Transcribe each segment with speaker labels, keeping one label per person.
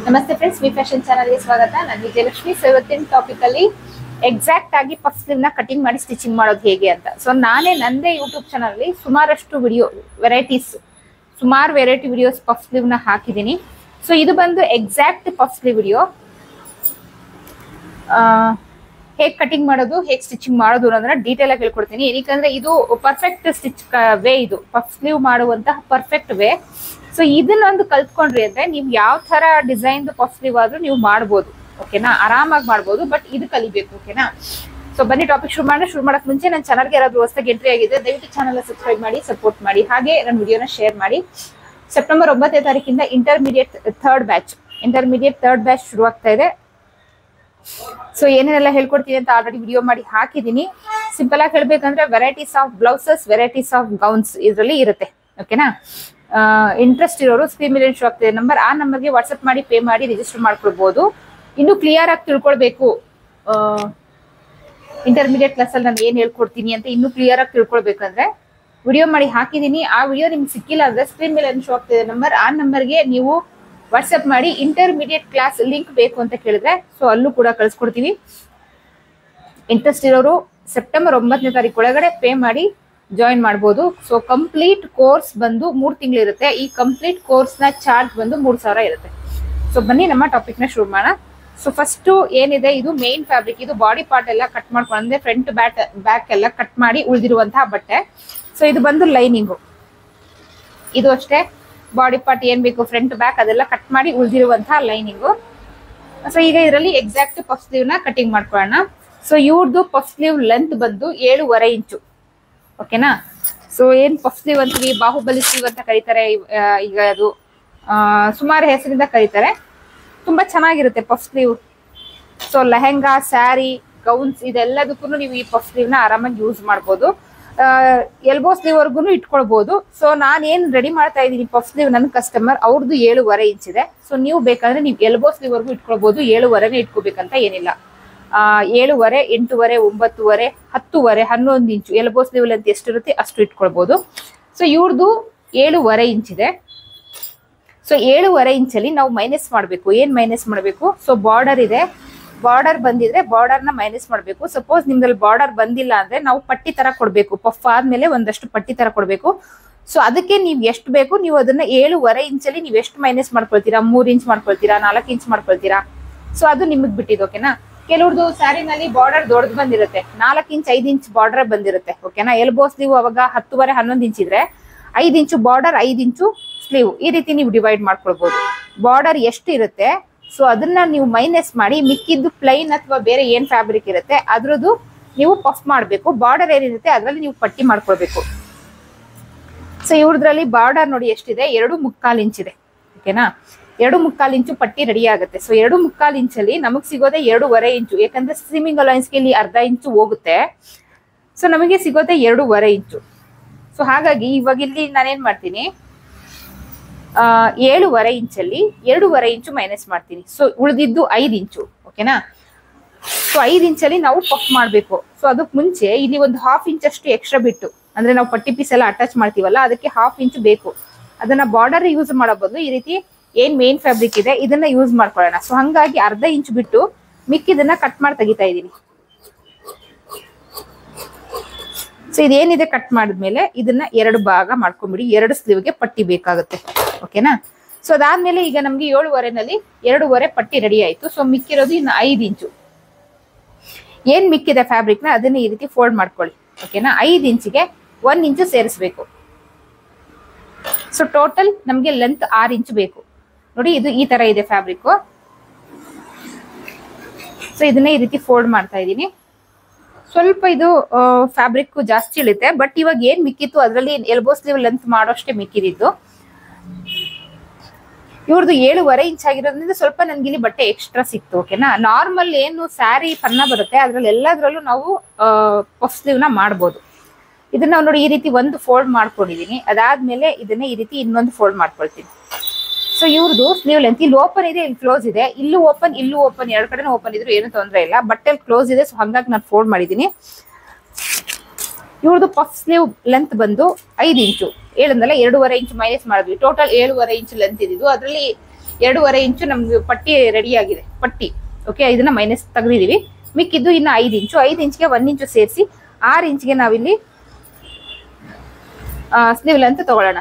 Speaker 1: ನಮಸ್ತೆ friends, V fashion ಚಾನಲ್ಗೆ ಸ್ವಾಗತ. ನಾನು ವಿಜಯಲಕ್ಷ್ಮಿ. ಸೊ ಇವತ್ತಿನ ಟಾಪಿಕ್ ಅಲ್ಲಿ ಎಕ್ಸಾಕ್ಟ್ ಆಗಿ ಪಫ್ ಸ್ಲೀವ್ ನ ಕಟಿಂಗ್ ಮಾಡಿ ಸ್ಟಿಚಿಂಗ್ ಮಾಡೋದು ಹೇಗೆ ಅಂತ. ಸೊ ನಾನೇ ನಂದೇ ಯೂಟ್ಯೂಬ್ ಚಾನಲ್ ಅಲ್ಲಿ ಸುಮಾರಷ್ಟು ಸುಮಾರು ವೆರೈಟಿ ವಿಡಿಯೋಸ್ ಪಫ್ ಸ್ಲೀವ್ ನ ಹಾಕಿದ್ದೀನಿ. ಸೊ ಇದು ಬಂದು ಎಕ್ಸಾಕ್ಟ್ ಪಫ್ ಸ್ಲೀವ್ ವಿಡಿಯೋ. ಹೇಗೆ ಕಟಿಂಗ್ ಮಾಡೋದು, ಹೇಗೆ ಸ್ಟಿಚಿಂಗ್ ಮಾಡೋದು ಅನ್ನೋದನ್ನ ಡೀಟೇಲ್ ಆಗಿ ಹೇಳ್ಕೊಡ್ತೀನಿ. ಏನಕ್ಕಂದ್ರೆ ಇದು ಪರ್ಫೆಕ್ಟ್ ಸ್ಟಿಚ್ ವೇ, ಇದು ಪಫ್ ಸ್ಲೀವ್ ಮಾಡುವಂತಹ ಪರ್ಫೆಕ್ಟ್ ವೇ. ಸೊ ಇದನ್ನೊಂದು ಕಲ್ತ್ಕೊಂಡ್ರಿ ಅಂದ್ರೆ ನೀವು ಯಾವ ತರ ಡಿಸೈನ್ ಪಫ್ ಸ್ಲೀವ್ ಆದ್ರೂ ನೀವು ಮಾಡ್ಬೋದು, ಓಕೆನಾ, ಆರಾಮಾಗಿ ಮಾಡ್ಬೋದು. ಬಟ್ ಇದು ಕಲಿಬೇಕು, ಓಕೆನಾ. ಸೊ ಬನ್ನಿ ಟಾಪಿಕ್ ಶುರು ಮಾಡಕ್ ಮುಂಚೆ ನನ್ನ ಚಾನಲ್ಗೆ ಯಾರಾದ್ರೂ ಹೊಸದಾಗಿ ಎಂಟ್ರಿ ಆಗಿದೆ ದಯವಿಟ್ಟು ಚಾನಲ್ ಸಬ್ಸ್ಕ್ರೈಬ್ ಮಾಡಿ, ಸಪೋರ್ಟ್ ಮಾಡಿ, ಹಾಗೆ ನನ್ನ ವಿಡಿಯೋನ ಶೇರ್ ಮಾಡಿ. ಸೆಪ್ಟೆಂಬರ್ 9ನೇ ತಾರೀಕಿಂದ ಇಂಟರ್ಮೀಡಿಯೇಟ್ ಥರ್ಡ್ ಬ್ಯಾಚ್ ಶುರು ಆಗ್ತಾ ಇದೆ. ಸೊ ಏನೇನೆಲ್ಲ ಹೇಳ್ಕೊಡ್ತೀನಿ ಅಂತ ಆಲ್ರೆಡಿ ವಿಡಿಯೋ ಮಾಡಿ ಹಾಕಿದ್ದೀನಿ. ಸಿಂಪಲ್ ಆಗಿ ಹೇಳ್ಬೇಕಂದ್ರೆ varieties of blouses, varieties of gowns ಇದರಲ್ಲಿ ಇರುತ್ತೆ, ಓಕೆನಾ. ಇಂಟ್ರೆಸ್ಟ್ ಇರೋರು ಸ್ಕ್ರೀನ್ ಮೇಲೆ ಶೋ ಆಗ್ತಿದೆ ನಂಬರ್, ಆ ನಂಬರ್ಗೆ ವಾಟ್ಸ್ಆಪ್ ಮಾಡಿ ಪೇ ಮಾಡಿ ರಿಜಿಸ್ಟರ್ ಮಾಡ್ಕೊಳ್ಬಹುದು. ಇನ್ನು ಕ್ಲಿಯರ್ ಆಗಿ ತಿಳ್ಕೊಳ್ಬೇಕು ಇಂಟರ್ಮೀಡಿಯೇಟ್ ಕ್ಲಾಸ್ ಅಲ್ಲಿ ನಾನು ಏನ್ ಹೇಳ್ಕೊಡ್ತೀನಿ ಅಂತ ಇನ್ನೂ ಕ್ಲಿಯರ್ ಆಗಿ ತಿಳ್ಕೊಳ್ಬೇಕಂದ್ರೆ ವಿಡಿಯೋ ಮಾಡಿ ಹಾಕಿದ್ದೀನಿ. ಆ ವಿಡಿಯೋ ನಿಮ್ಗೆ ಸಿಕ್ಕಿಲ್ಲ ಅಂದ್ರೆ ಸ್ಕ್ರೀನ್ ಮೇಲೆ ಶೋ ಆಗ್ತಿದೆ ನಂಬರ್, ಆ ನಂಬರ್ಗೆ ನೀವು ವಾಟ್ಸ್ಆಪ್ ಮಾಡಿ ಇಂಟರ್ಮೀಡಿಯೇಟ್ ಕ್ಲಾಸ್ ಲಿಂಕ್ ಬೇಕು ಅಂತ ಕೇಳಿದ್ರೆ ಸೊ ಅಲ್ಲೂ ಕೂಡ ಕಳ್ಸಿಕೊಡ್ತೀವಿ. ಇಂಟ್ರೆಸ್ಟ್ ಇರೋರು ಸೆಪ್ಟೆಂಬರ್ 9ನೇ ತಾರೀಕು ಒಳಗಡೆ ಪೇ ಮಾಡಿ ಜಾಯಿನ್ ಮಾಡ್ಬೋದು. ಸೊ ಕಂಪ್ಲೀಟ್ ಕೋರ್ಸ್ ಬಂದು 3 ತಿಂಗಳಿರುತ್ತೆ. ಈ ಕಂಪ್ಲೀಟ್ ಕೋರ್ಸ್ ನ ಚಾರ್ಜ್ ಬಂದು 3,000 ಇರುತ್ತೆ. ಸೊ ಬನ್ನಿ ನಮ್ಮ ಟಾಪಿಕ್ ನ ಶುರು ಮಾಡೋಣ. ಸೊ ಫಸ್ಟ್ ಏನಿದೆ, ಇದು ಮೇನ್ ಫ್ಯಾಬ್ರಿಕ್. ಇದು ಬಾಡಿ ಪಾರ್ಟ್ ಎಲ್ಲ ಕಟ್ ಮಾಡ್ಕೊಂಡ್ರೆ ಫ್ರಂಟ್ ಬ್ಯಾಕ್ ಎಲ್ಲ ಕಟ್ ಮಾಡಿ ಉಳಿದಿರುವಂತಹ ಬಟ್ಟೆ. ಸೊ ಇದು ಬಂದು ಲೈನಿಂಗು. ಇದು ಅಷ್ಟೇ ಬಾಡಿ ಪಾರ್ಟ್ ಏನ್ ಬೇಕು ಫ್ರಂಟ್ ಬ್ಯಾಕ್ ಅದೆಲ್ಲ ಕಟ್ ಮಾಡಿ ಉಳಿದಿರುವಂತಹ ಲೈನಿಂಗು. ಸೊ ಈಗ ಇದರಲ್ಲಿ ಎಕ್ಸಾಕ್ಟ್ ಪಫ್ ಸ್ಲೀವ್ ನ ಕಟಿಂಗ್ ಮಾಡ್ಕೊಳ್ಳೋಣ. ಸೊ ಇವ್ರದ್ದು ಪಫ್ ಸ್ಲೀವ್ ಲೆಂತ್ ಬಂದು 7.5 ಇಂಚು, ಓಕೆನಾ. ಸೊ ಏನ್ ಪಫ್ ಸ್ಲೀವ್ ಅಂತೀವಿ, ಬಾಹುಬಲಿ ಸ್ಲೀವ್ ಅಂತ ಕರೀತಾರೆ. ಈಗ ಅದು ಸುಮಾರು ಹೆಸರಿಂದ ಕರೀತಾರೆ. ತುಂಬಾ ಚೆನ್ನಾಗಿರುತ್ತೆ puff sleeve. So lehenga, sari, gowns ಇದೆಲ್ಲದಕ್ಕೂ ನೀವು ಈ ಪಫ್ ಸ್ಲೀವ್ ನ ಆರಾಮಾಗಿ ಯೂಸ್ ಮಾಡ್ಬೋದು. ಎಲ್ಬೋ ಸ್ಲೀವ್ ವರ್ಗು ಇಟ್ಕೊಳ್ಬಹುದು. ಸೊ ನಾನು ಏನ್ ರೆಡಿ ಮಾಡ್ತಾ ಇದ್ದೀನಿ ಪಫ್ ಸ್ಲೀವ್, ನನ್ನ ಕಸ್ಟಮರ್ ಅವ್ರದ್ದು 7.5 ಇಂಚ್ ಇದೆ. ಸೊ ನೀವು ಬೇಕಂದ್ರೆ ನೀವು ಎಲ್ಬೋ ಸ್ಲೀವ್ ವರ್ಗು ಇಟ್ಕೊಳ್ಬಹುದು. 7.5 ಇಟ್ಕೋಬೇಕಂತ ಏನಿಲ್ಲ. 7.5, 8.5, 9.5, 10.5, 11 ಇಂಚು ಎಲ್ಬೋ ಸ್ಲೀವ್ ಲೆಂತ್ ಎಷ್ಟಿರುತ್ತೆ ಅಷ್ಟು ಇಟ್ಕೊಳ್ಬಹುದು. ಸೊ ಇವ್ರದ್ದು 7.5 ಇಂಚ್ ಇದೆ. ಸೊ 7.5 ಇಂಚಲ್ಲಿ ನಾವು ಮೈನಸ್ ಮಾಡಬೇಕು. ಏನ್ ಮೈನಸ್ ಮಾಡಬೇಕು? ಸೊ ಬಾರ್ಡರ್ ಇದೆ, ಬಾರ್ಡರ್ ಬಂದಿದ್ರೆ ಬಾರ್ಡರ್ ನ ಮೈನಸ್ ಮಾಡಬೇಕು. ಸಪೋಸ್ ನಿಮ್ದಲ್ಲಿ ಬಾರ್ಡರ್ ಬಂದಿಲ್ಲ ಅಂದ್ರೆ ನಾವು ಪಟ್ಟಿ ತರ ಕೊಡ್ಬೇಕು. ಪಫ್ ಆದ್ಮೇಲೆ ಒಂದಷ್ಟು ಪಟ್ಟಿ ತರ ಕೊಡ್ಬೇಕು. ಸೊ ಅದಕ್ಕೆ ನೀವು ಎಷ್ಟು ಬೇಕು ನೀವು ಅದನ್ನ 7.5 ಇಂಚಲ್ಲಿ ನೀವು ಎಷ್ಟು ಮೈನಸ್ ಮಾಡ್ಕೊಳ್ತೀರಾ, 3 ಇಂಚ್ ಮಾಡ್ಕೊಳ್ತೀರಾ, 4 ಇಂಚ್ ಮಾಡ್ಕೊಳ್ತೀರಾ. ಸೊ ಅದು ನಿಮಗ್ ಬಿಟ್ಟಿದ್ದು, ಓಕೆನಾ. ಕೆಲವ್ರದ್ದು ಸ್ಯಾರಿನಲ್ಲಿ ಬಾರ್ಡರ್ ದೊಡ್ಡದು ಬಂದಿರುತ್ತೆ, 4 ಇಂಚ್ 5 ಇಂಚ್ ಬಾರ್ಡರ್ ಬಂದಿರುತ್ತೆ, ಓಕೆನಾ. ಎಲ್ಬೋ ಸ್ಲೀವ್ ಅವಾಗ 10.5, 11 ಇಂಚ್ ಇದ್ರೆ 5 ಇಂಚು ಬಾರ್ಡರ್, 5 ಇಂಚು ಸ್ಲೀವ್, ಈ ರೀತಿ ನೀವು ಡಿವೈಡ್ ಮಾಡ್ಕೊಳ್ಬಹುದು. ಬಾರ್ಡರ್ ಎಷ್ಟು ಇರುತ್ತೆ ಸೊ ಅದನ್ನ ನೀವು ಮೈನಸ್ ಮಾಡಿ ಮಿಕ್ಕಿದ್ದು ಪ್ಲೈನ್ ಅಥವಾ ಬೇರೆ ಏನ್ ಫ್ಯಾಬ್ರಿಕ್ ಇರುತ್ತೆ ಅದ್ರದ್ದು ನೀವು ಪಫ್ ಮಾಡಬೇಕು. ಬಾರ್ಡರ್ ಏನಿರುತ್ತೆ ಅದರಲ್ಲಿ ನೀವು ಪಟ್ಟಿ ಮಾಡ್ಕೊಳ್ಬೇಕು. ಸೊ ಇವ್ರದ್ರಲ್ಲಿ ಬಾರ್ಡರ್ ನೋಡಿ ಎಷ್ಟಿದೆ, 2.25 ಇಂಚ್ ಇದೆ, ಓಕೆನಾ. 2.25 ಇಂಚು ಪಟ್ಟಿ ರೆಡಿ ಆಗುತ್ತೆ. ಸೊ 2.25 ಇಂಚಲ್ಲಿ ನಮಗ್ ಸಿಗೋದೆ 2.5 ಇಂಚು. ಯಾಕಂದ್ರೆ ಸ್ವಿಮ್ಮಿಂಗ್ ಅಲೈನ್ಸ್ಗೆ ಇಲ್ಲಿ ಅರ್ಧ ಇಂಚು ಹೋಗುತ್ತೆ. ಸೊ ನಮಗೆ ಸಿಗೋದೆ 2.5 ಇಂಚು. ಸೊ ಹಾಗಾಗಿ ಇವಾಗ ಇಲ್ಲಿ ನಾನೇನ್ ಮಾಡ್ತೀನಿ, 7.5 ಇಂಚಲ್ಲಿ 2.5 ಇಂಚು ಮೈನಸ್ ಮಾಡ್ತೀನಿ. ಸೊ ಉಳಿದಿದ್ದು 5 ಇಂಚು, ಓಕೆನಾ. ಸೊ 5 ಇಂಚಲ್ಲಿ ನಾವು ಪಫ್ ಮಾಡಬೇಕು. ಸೊ ಅದಕ್ಕೆ ಮುಂಚೆ ಇಲ್ಲಿ ಒಂದು 1/2 ಇಂಚ್ ಅಷ್ಟು ಎಕ್ಸ್ಟ್ರಾ ಬಿಟ್ಟು, ಅಂದ್ರೆ ನಾವು ಪಟ್ಟಿ ಪೀಸ್ ಎಲ್ಲ ಅಟ್ಯಾಚ್ ಮಾಡ್ತೀವಲ್ಲ ಅದಕ್ಕೆ 1/2 ಇಂಚ್ ಬೇಕು. ಅದನ್ನ ಬಾರ್ಡರ್ ಯೂಸ್ ಮಾಡೋ ಬದಲು ಈ ರೀತಿ ಏನ್ ಮೇನ್ ಫ್ಯಾಬ್ರಿಕ್ ಇದೆ ಇದನ್ನ ಯೂಸ್ ಮಾಡ್ಕೊಳ್ಳೋಣ. ಸೊ ಹಂಗಾಗಿ ಅರ್ಧ ಇಂಚ್ ಬಿಟ್ಟು ಮಿಕ್ಕಿದನ್ನ ಕಟ್ ಮಾಡಿ ತೆಗಿತಾ ಇದ್ದೀನಿ. ಸೊ ಇದೇನಿದೆ ಕಟ್ ಮಾಡಿದ್ಮೇಲೆ ಇದನ್ನ 2 ಭಾಗ ಮಾಡ್ಕೊಂಡ್ಬಿಡಿ. 2 ಸ್ಲೀವ್ಗೆ ಪಟ್ಟಿ ಬೇಕಾಗುತ್ತೆ, ಓಕೆನಾ. ಸೊ ಅದಾದ್ಮೇಲೆ ಈಗ ನಮ್ಗೆ 7.5ನಲ್ಲಿ 2.5 ಪಟ್ಟಿ ರೆಡಿ ಆಯ್ತು. ಸೊ ಮಿಕ್ಕಿರೋದು ಇನ್ನು 5 ಇಂಚು. ಏನ್ ಮಿಕ್ಕಿದೆ ಫ್ಯಾಬ್ರಿಕ್ ನ ಅದನ್ನ ಈ ರೀತಿ ಫೋಲ್ಡ್ ಮಾಡ್ಕೊಳ್ಳಿ, ಓಕೆನಾ. 5 ಇಂಚಿಗೆ 1 ಇಂಚು ಸೇರಿಸ್ಬೇಕು. ಸೊ ಟೋಟಲ್ ನಮ್ಗೆ ಲೆಂತ್ 6 ಇಂಚ್ ಬೇಕು. ನೋಡಿ ಇದು ಈ ತರ ಇದೆ ಫ್ಯಾಬ್ರಿಕ್. ಸೊ ಇದನ್ನ ಈ ರೀತಿ ಫೋಲ್ಡ್ ಮಾಡ್ತಾ ಇದ್ದೀನಿ. ಸ್ವಲ್ಪ ಇದು ಫ್ಯಾಬ್ರಿಕ್ ಜಾಸ್ತಿ ಇಳುತ್ತೆ. ಬಟ್ ಇವಾಗ ಏನ್ ಮಿಕ್ಕಿತ್ತು ಅದರಲ್ಲಿ ಎಲ್ಬೋ ಸ್ಲೀವ್ ಲೆಂತ್ ಮಾಡೋಷ್ಟೇ ಮಿಕ್ಕಿದ್ದು. ಇವ್ರದ್ದು 7.5 ಇಂಚ್ ಆಗಿರೋದ್ರಿಂದ ಸ್ವಲ್ಪ ನನ್ಗೆ ಇಲ್ಲಿ ಬಟ್ಟೆ ಎಕ್ಸ್ಟ್ರಾ ಸಿಕ್ತು, ಓಕೆನಾ. ನಾರ್ಮಲ್ ಏನು ಸ್ಯಾರಿ ಪನ್ನ ಬರುತ್ತೆ ಅದ್ರಲ್ಲಿ ಎಲ್ಲದ್ರಲ್ಲೂ ನಾವು ಪಫ್ ಸ್ಲೀವ್ ನ ಮಾಡ್ಬೋದು. ಇದನ್ನ ನೋಡಿ ಈ ರೀತಿ ಒಂದು ಫೋಲ್ಡ್ ಮಾಡ್ಕೊಂಡಿದೀನಿ. ಅದಾದ್ಮೇಲೆ ಇದನ್ನ ಈ ರೀತಿ ಇನ್ನೊಂದು ಫೋಲ್ಡ್ ಮಾಡ್ಕೊಳ್ತೀನಿ. ಸೊ ಇವ್ರದ್ದು ಸ್ಲೀವ್ ಲೆಂತ್ ಇಲ್ಲಿ ಓಪನ್ ಇದೆ, ಇಲ್ಲಿ ಕ್ಲೋಸ್ ಇದೆ. ಇಲ್ಲೂ ಓಪನ್, ಇಲ್ಲೂ ಓಪನ್, 2 ಕಡೆನೂ ಓಪನ್ ಇದ್ರು ಏನು ತೊಂದರೆ ಇಲ್ಲ. ಬಟ್ಟೆಲ್ ಕ್ಲೋಸ್ ಇದೆ, ಸೊ ಹಂಗಾಗಿ ನಾನು ಫೋಲ್ಡ್ ಮಾಡಿದ್ದೀನಿ. ಇವ್ರದ್ದು ಪಫ್ ಸ್ಲೀವ್ ಲೆಂತ್ ಬಂದು 5 ಇಂಚು. 7 2.5 ಇಂಚ್ ಮೈನಸ್ ಮಾಡಿದ್ವಿ. ಟೋಟಲ್ 7.5 ಇಂಚ್ ಲೆಂತ್ ಇದ್ದು ಅದರಲ್ಲಿ 2.5 ಇಂಚು ನಮ್ಗೆ ಪಟ್ಟಿ ರೆಡಿ ಆಗಿದೆ ಪಟ್ಟಿ. ಓಕೆ, ಇದನ್ನ ಮೈನಸ್ ತೆಗೆದಿದೀವಿ. ಮಿಕ್ಕಿದ್ದು ಇನ್ನು 5 ಇಂಚು. 5 ಇಂಚ್ಗೆ 1 ಇಂಚು ಸೇರಿಸಿ 6 ಇಂಚ್ಗೆ ನಾವಿಲ್ಲಿ ಸ್ಲೀವ್ ಲೆಂತ್ ತಗೊಳ್ಳೋಣ.